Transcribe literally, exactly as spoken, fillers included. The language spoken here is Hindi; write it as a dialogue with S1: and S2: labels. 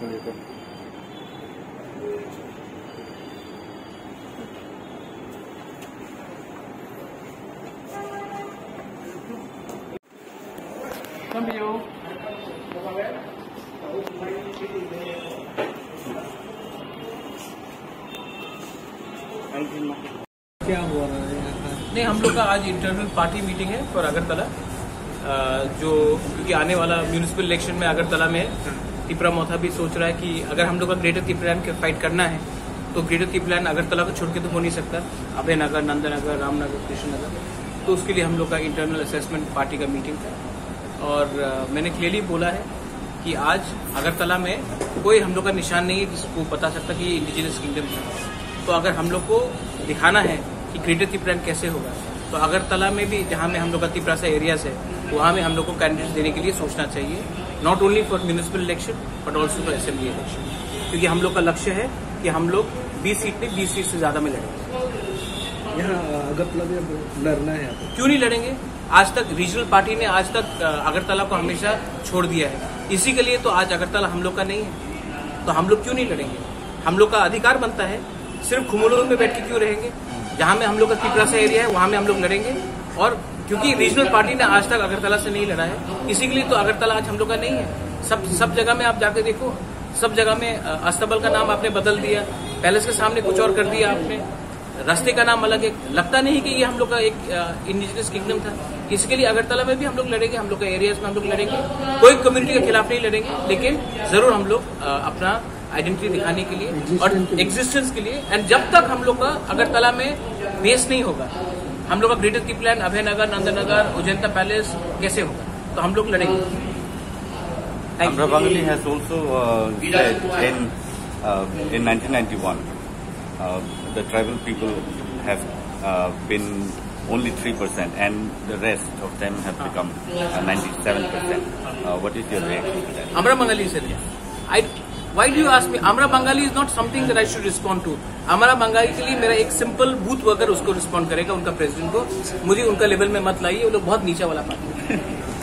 S1: क्या हुआ है?
S2: नहीं, हम लोग का आज इंटरनल पार्टी मीटिंग है फॉर अगरतला, जो क्योंकि आने वाला म्यूनिसिपल इलेक्शन में अगरतला में तिपरा मोथा भी सोच रहा है कि अगर हम लोग का ग्रेटर तिपरान के फाइट करना है तो ग्रेटर तिपरान अगरतला को छोड़ के तो हो नहीं सकता। अभय नगर, नंदनगर, रामनगर, कृष्णनगर, तो उसके लिए हम लोग का इंटरनल असेसमेंट पार्टी का मीटिंग था और मैंने क्लियरली बोला है कि आज अगरतला में कोई हम लोग का निशान नहीं है जिसको बता सकता कि ये इंडिजिनस किंगडम है। तो अगर हम लोग को दिखाना है कि ग्रेटर तिपरान कैसे होगा तो अगरतला में भी जहाँ में हम लोग का तिपरासा एरियाज है वहाँ में हम लोग को कैंडिडेट देने के लिए सोचना चाहिए, not only for municipal election but also for assembly election, क्योंकि हम लोग का लक्ष्य है कि हम लोग बीस सीट में बीस सीट से ज्यादा में लड़ेंगे।
S1: यहाँ अगरतला में लड़ना है,
S2: क्यों नहीं लड़ेंगे? आज तक रीजनल पार्टी ने आज तक अगरतला को हमेशा छोड़ दिया है, इसी के लिए तो आज अगरतला हम लोग का नहीं है। तो हम लोग क्यों नहीं लड़ेंगे? हम लोग का अधिकार बनता है, सिर्फ खुमुलों में बैठ के क्यों रहेंगे? जहाँ में हम लोग का तिपरासा एरिया है वहाँ में हम लोग लड़ेंगे। और क्योंकि रीजनल पार्टी ने आज तक अगरतला से नहीं लड़ा है, इसी के लिए तो अगरतला आज हम लोग का नहीं है। सब सब जगह में आप जाके देखो, सब जगह में अस्तबल का नाम आपने बदल दिया, पैलेस के सामने कुछ और कर दिया आपने, रास्ते का नाम अलग है। लगता नहीं कि ये हम लोग का एक इंडिजिनस किंगडम था। इसके लिए अगरतला में भी हम लोग लड़ेंगे, हम लोग का एरियाज में हम लोग लड़ेंगे, कोई कम्युनिटी के खिलाफ नहीं लड़ेंगे, लेकिन जरूर हम लोग अपना आइडेंटिटी दिखाने के लिए और एग्जिस्टेंस के लिए। एंड जब तक हम लोग का अगरतला में बेस नहीं होगा, हम लोग का ग्रेटर तिपरान, अभय नगर, नंदनगर, उजंता पैलेस कैसे होगा? तो हम लोग लड़ेंगे।
S3: Amra Bangali has also uh, said in uh, in nineteen ninety-one uh, the tribal people have uh, been only three percent and the rest of them have become uh, ninety-seven percent. Uh, what is your reaction to that?
S2: Amra Bangali said yes. I, why do you ask me? Amra Bangali is not something that I should respond to. Amra Bangali के लिए मेरा एक सिंपल बूथ वर्कर उसको रिस्पॉन्ड करेगा, उनका प्रेसिडेंट को। मुझे उनका लेवल में मत लाइए, वो लोग बहुत नीचा वाला पार्टी है।